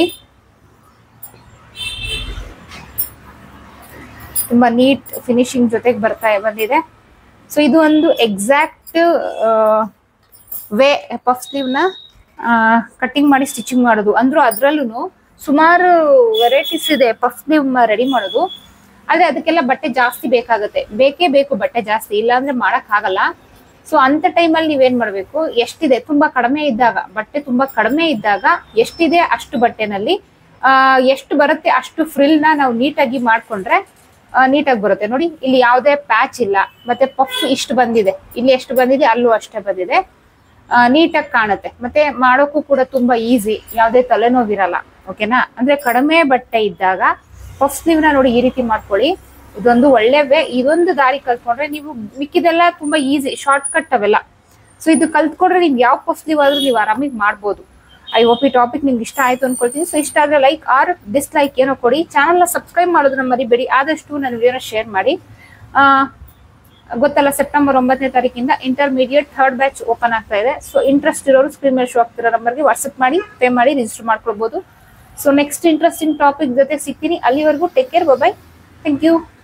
Speaker 1: ತುಂಬಾ ನೀಟ್ ಫಿನಿಶಿಂಗ್ ಜೊತೆಗೆ ಬಂದಿದೆ. ಸೊ ಇದು ಒಂದು ಎಕ್ಸಾಕ್ಟ್ ವೇ ಪಫ್ ಸ್ಲೀವ್ನ ಕಟ್ಟಿಂಗ್ ಮಾಡಿ ಸ್ಟಿಚಿಂಗ್ ಮಾಡೋದು. ಅಂದ್ರೂ ಅದ್ರಲ್ಲೂ ಸುಮಾರು ವೆರೈಟೀಸ್ ಇದೆ ಪಫ್ ಸ್ಲೀವ್ ರೆಡಿ ಮಾಡೋದು. ಆದ್ರೆ ಅದಕ್ಕೆಲ್ಲ ಬಟ್ಟೆ ಜಾಸ್ತಿ ಬೇಕಾಗುತ್ತೆ, ಬೇಕೇ ಬೇಕು ಬಟ್ಟೆ ಜಾಸ್ತಿ, ಇಲ್ಲಾಂದ್ರೆ ಮಾಡಕ್ ಆಗಲ್ಲ. ಸೊ ಅಂತ ಟೈಮಲ್ಲಿ ನೀವೇನ್ ಮಾಡ್ಬೇಕು, ಎಷ್ಟಿದೆ ತುಂಬಾ ಕಡಿಮೆ ಇದ್ದಾಗ, ಬಟ್ಟೆ ತುಂಬಾ ಕಡಿಮೆ ಇದ್ದಾಗ ಎಷ್ಟಿದೆ ಅಷ್ಟು ಬಟ್ಟೆನಲ್ಲಿ ಎಷ್ಟು ಬರುತ್ತೆ ಅಷ್ಟು ಫ್ರಿಲ್ ನ ನಾವು ನೀಟಾಗಿ ಮಾಡ್ಕೊಂಡ್ರೆ ನೀಟಾಗಿ ಬರುತ್ತೆ. ನೋಡಿ ಇಲ್ಲಿ ಯಾವುದೇ ಪ್ಯಾಚ್ ಇಲ್ಲ, ಮತ್ತೆ ಪಫ್ ಇಷ್ಟು ಬಂದಿದೆ, ಇಲ್ಲಿ ಎಷ್ಟು ಬಂದಿದೆ ಅಲ್ಲೂ ಅಷ್ಟೇ ಬಂದಿದೆ, ನೀಟಾಗಿ ಕಾಣುತ್ತೆ. ಮತ್ತೆ ಮಾಡೋಕ್ಕೂ ಕೂಡ ತುಂಬಾ ಈಸಿ, ಯಾವುದೇ ತಲೆನೋವಿರಲ್ಲ. ಓಕೆನಾ? ಅಂದ್ರೆ ಕಡಿಮೆ ಬಟ್ಟೆ ಇದ್ದಾಗ ಪಫ್ ಸ್ಲೀವ್ನ ನೋಡಿ ಈ ರೀತಿ ಮಾಡ್ಕೊಳ್ಳಿ. ಇದೊಂದು ಒಳ್ಳೆ ವೇ. ಇದೊಂದು ದಾರಿ ಕಲ್ತ್ಕೊಂಡ್ರೆ ನೀವು ಮಿಕ್ಕಿದೆಲ್ಲ ತುಂಬಾ ಈಸಿ, ಶಾರ್ಟ್ ಕಟ್ ಅವೆಲ್ಲ. ಸೊ ಇದು ಕಲ್ತ್ಕೊಂಡ್ರೆ ನೀವು ಯಾವ ಪಫ್ ಸ್ಲೀವ್ ಆದ್ರೂ ನೀವು ಆರಾಮಿಗೆ ಮಾಡ್ಬೋದು. ಐ ಹೋಪ್ ಈ ಟಾಪಿಕ್ ನಿಮ್ಗೆ ಇಷ್ಟ ಆಯ್ತು ಅನ್ಕೊಳ್ತೀನಿ. ಸೊ ಇಷ್ಟ ಆದ್ರೆ ಲೈಕ್ ಆರ್ ಡಿಸ್ಲೈಕ್ ಏನೋ ಕೊಡಿ. ಚಾನಲ್ನ ಸಬ್ಸ್ಕ್ರೈಬ್ ಮಾಡೋದನ್ನ ಮರಿಬೇಡಿ. ಆದಷ್ಟು ನನ್ನ ವಿಡಿಯೋನ ಶೇರ್ ಮಾಡಿ. ಗೊತ್ತಲ್ಲ, ಸೆಪ್ಟೆಂಬರ್ 9ನೇ ತಾರೀಕಿಂದ ಇಂಟರ್ಮೀಡಿಯೇಟ್ 3rd ಬ್ಯಾಚ್ ಓಪನ್ ಆಗ್ತಾ ಇದೆ. ಸೊ ಇಂಟ್ರೆಸ್ಟ್ ಇರೋರು ಸ್ಕ್ರೀನ್ ಮೇಲೆ ಶೋ ಆಗ್ತಿರೋ ನಂಬರ್ಗೆ ವಾಟ್ಸ್ಆಪ್ ಮಾಡಿ ಪೇ ಮಾಡಿ ರಿಜಿಸ್ಟರ್ ಮಾಡ್ಕೊಳ್ಬಹುದು. ಸೊ ನೆಕ್ಸ್ಟ್ ಇಂಟ್ರೆಸ್ಟಿಂಗ್ ಟಾಪಿಕ್ ಜೊತೆ ಸಿಗ್ತೀನಿ. ಅಲ್ಲಿವರೆಗೂ take care, bye. Thank you.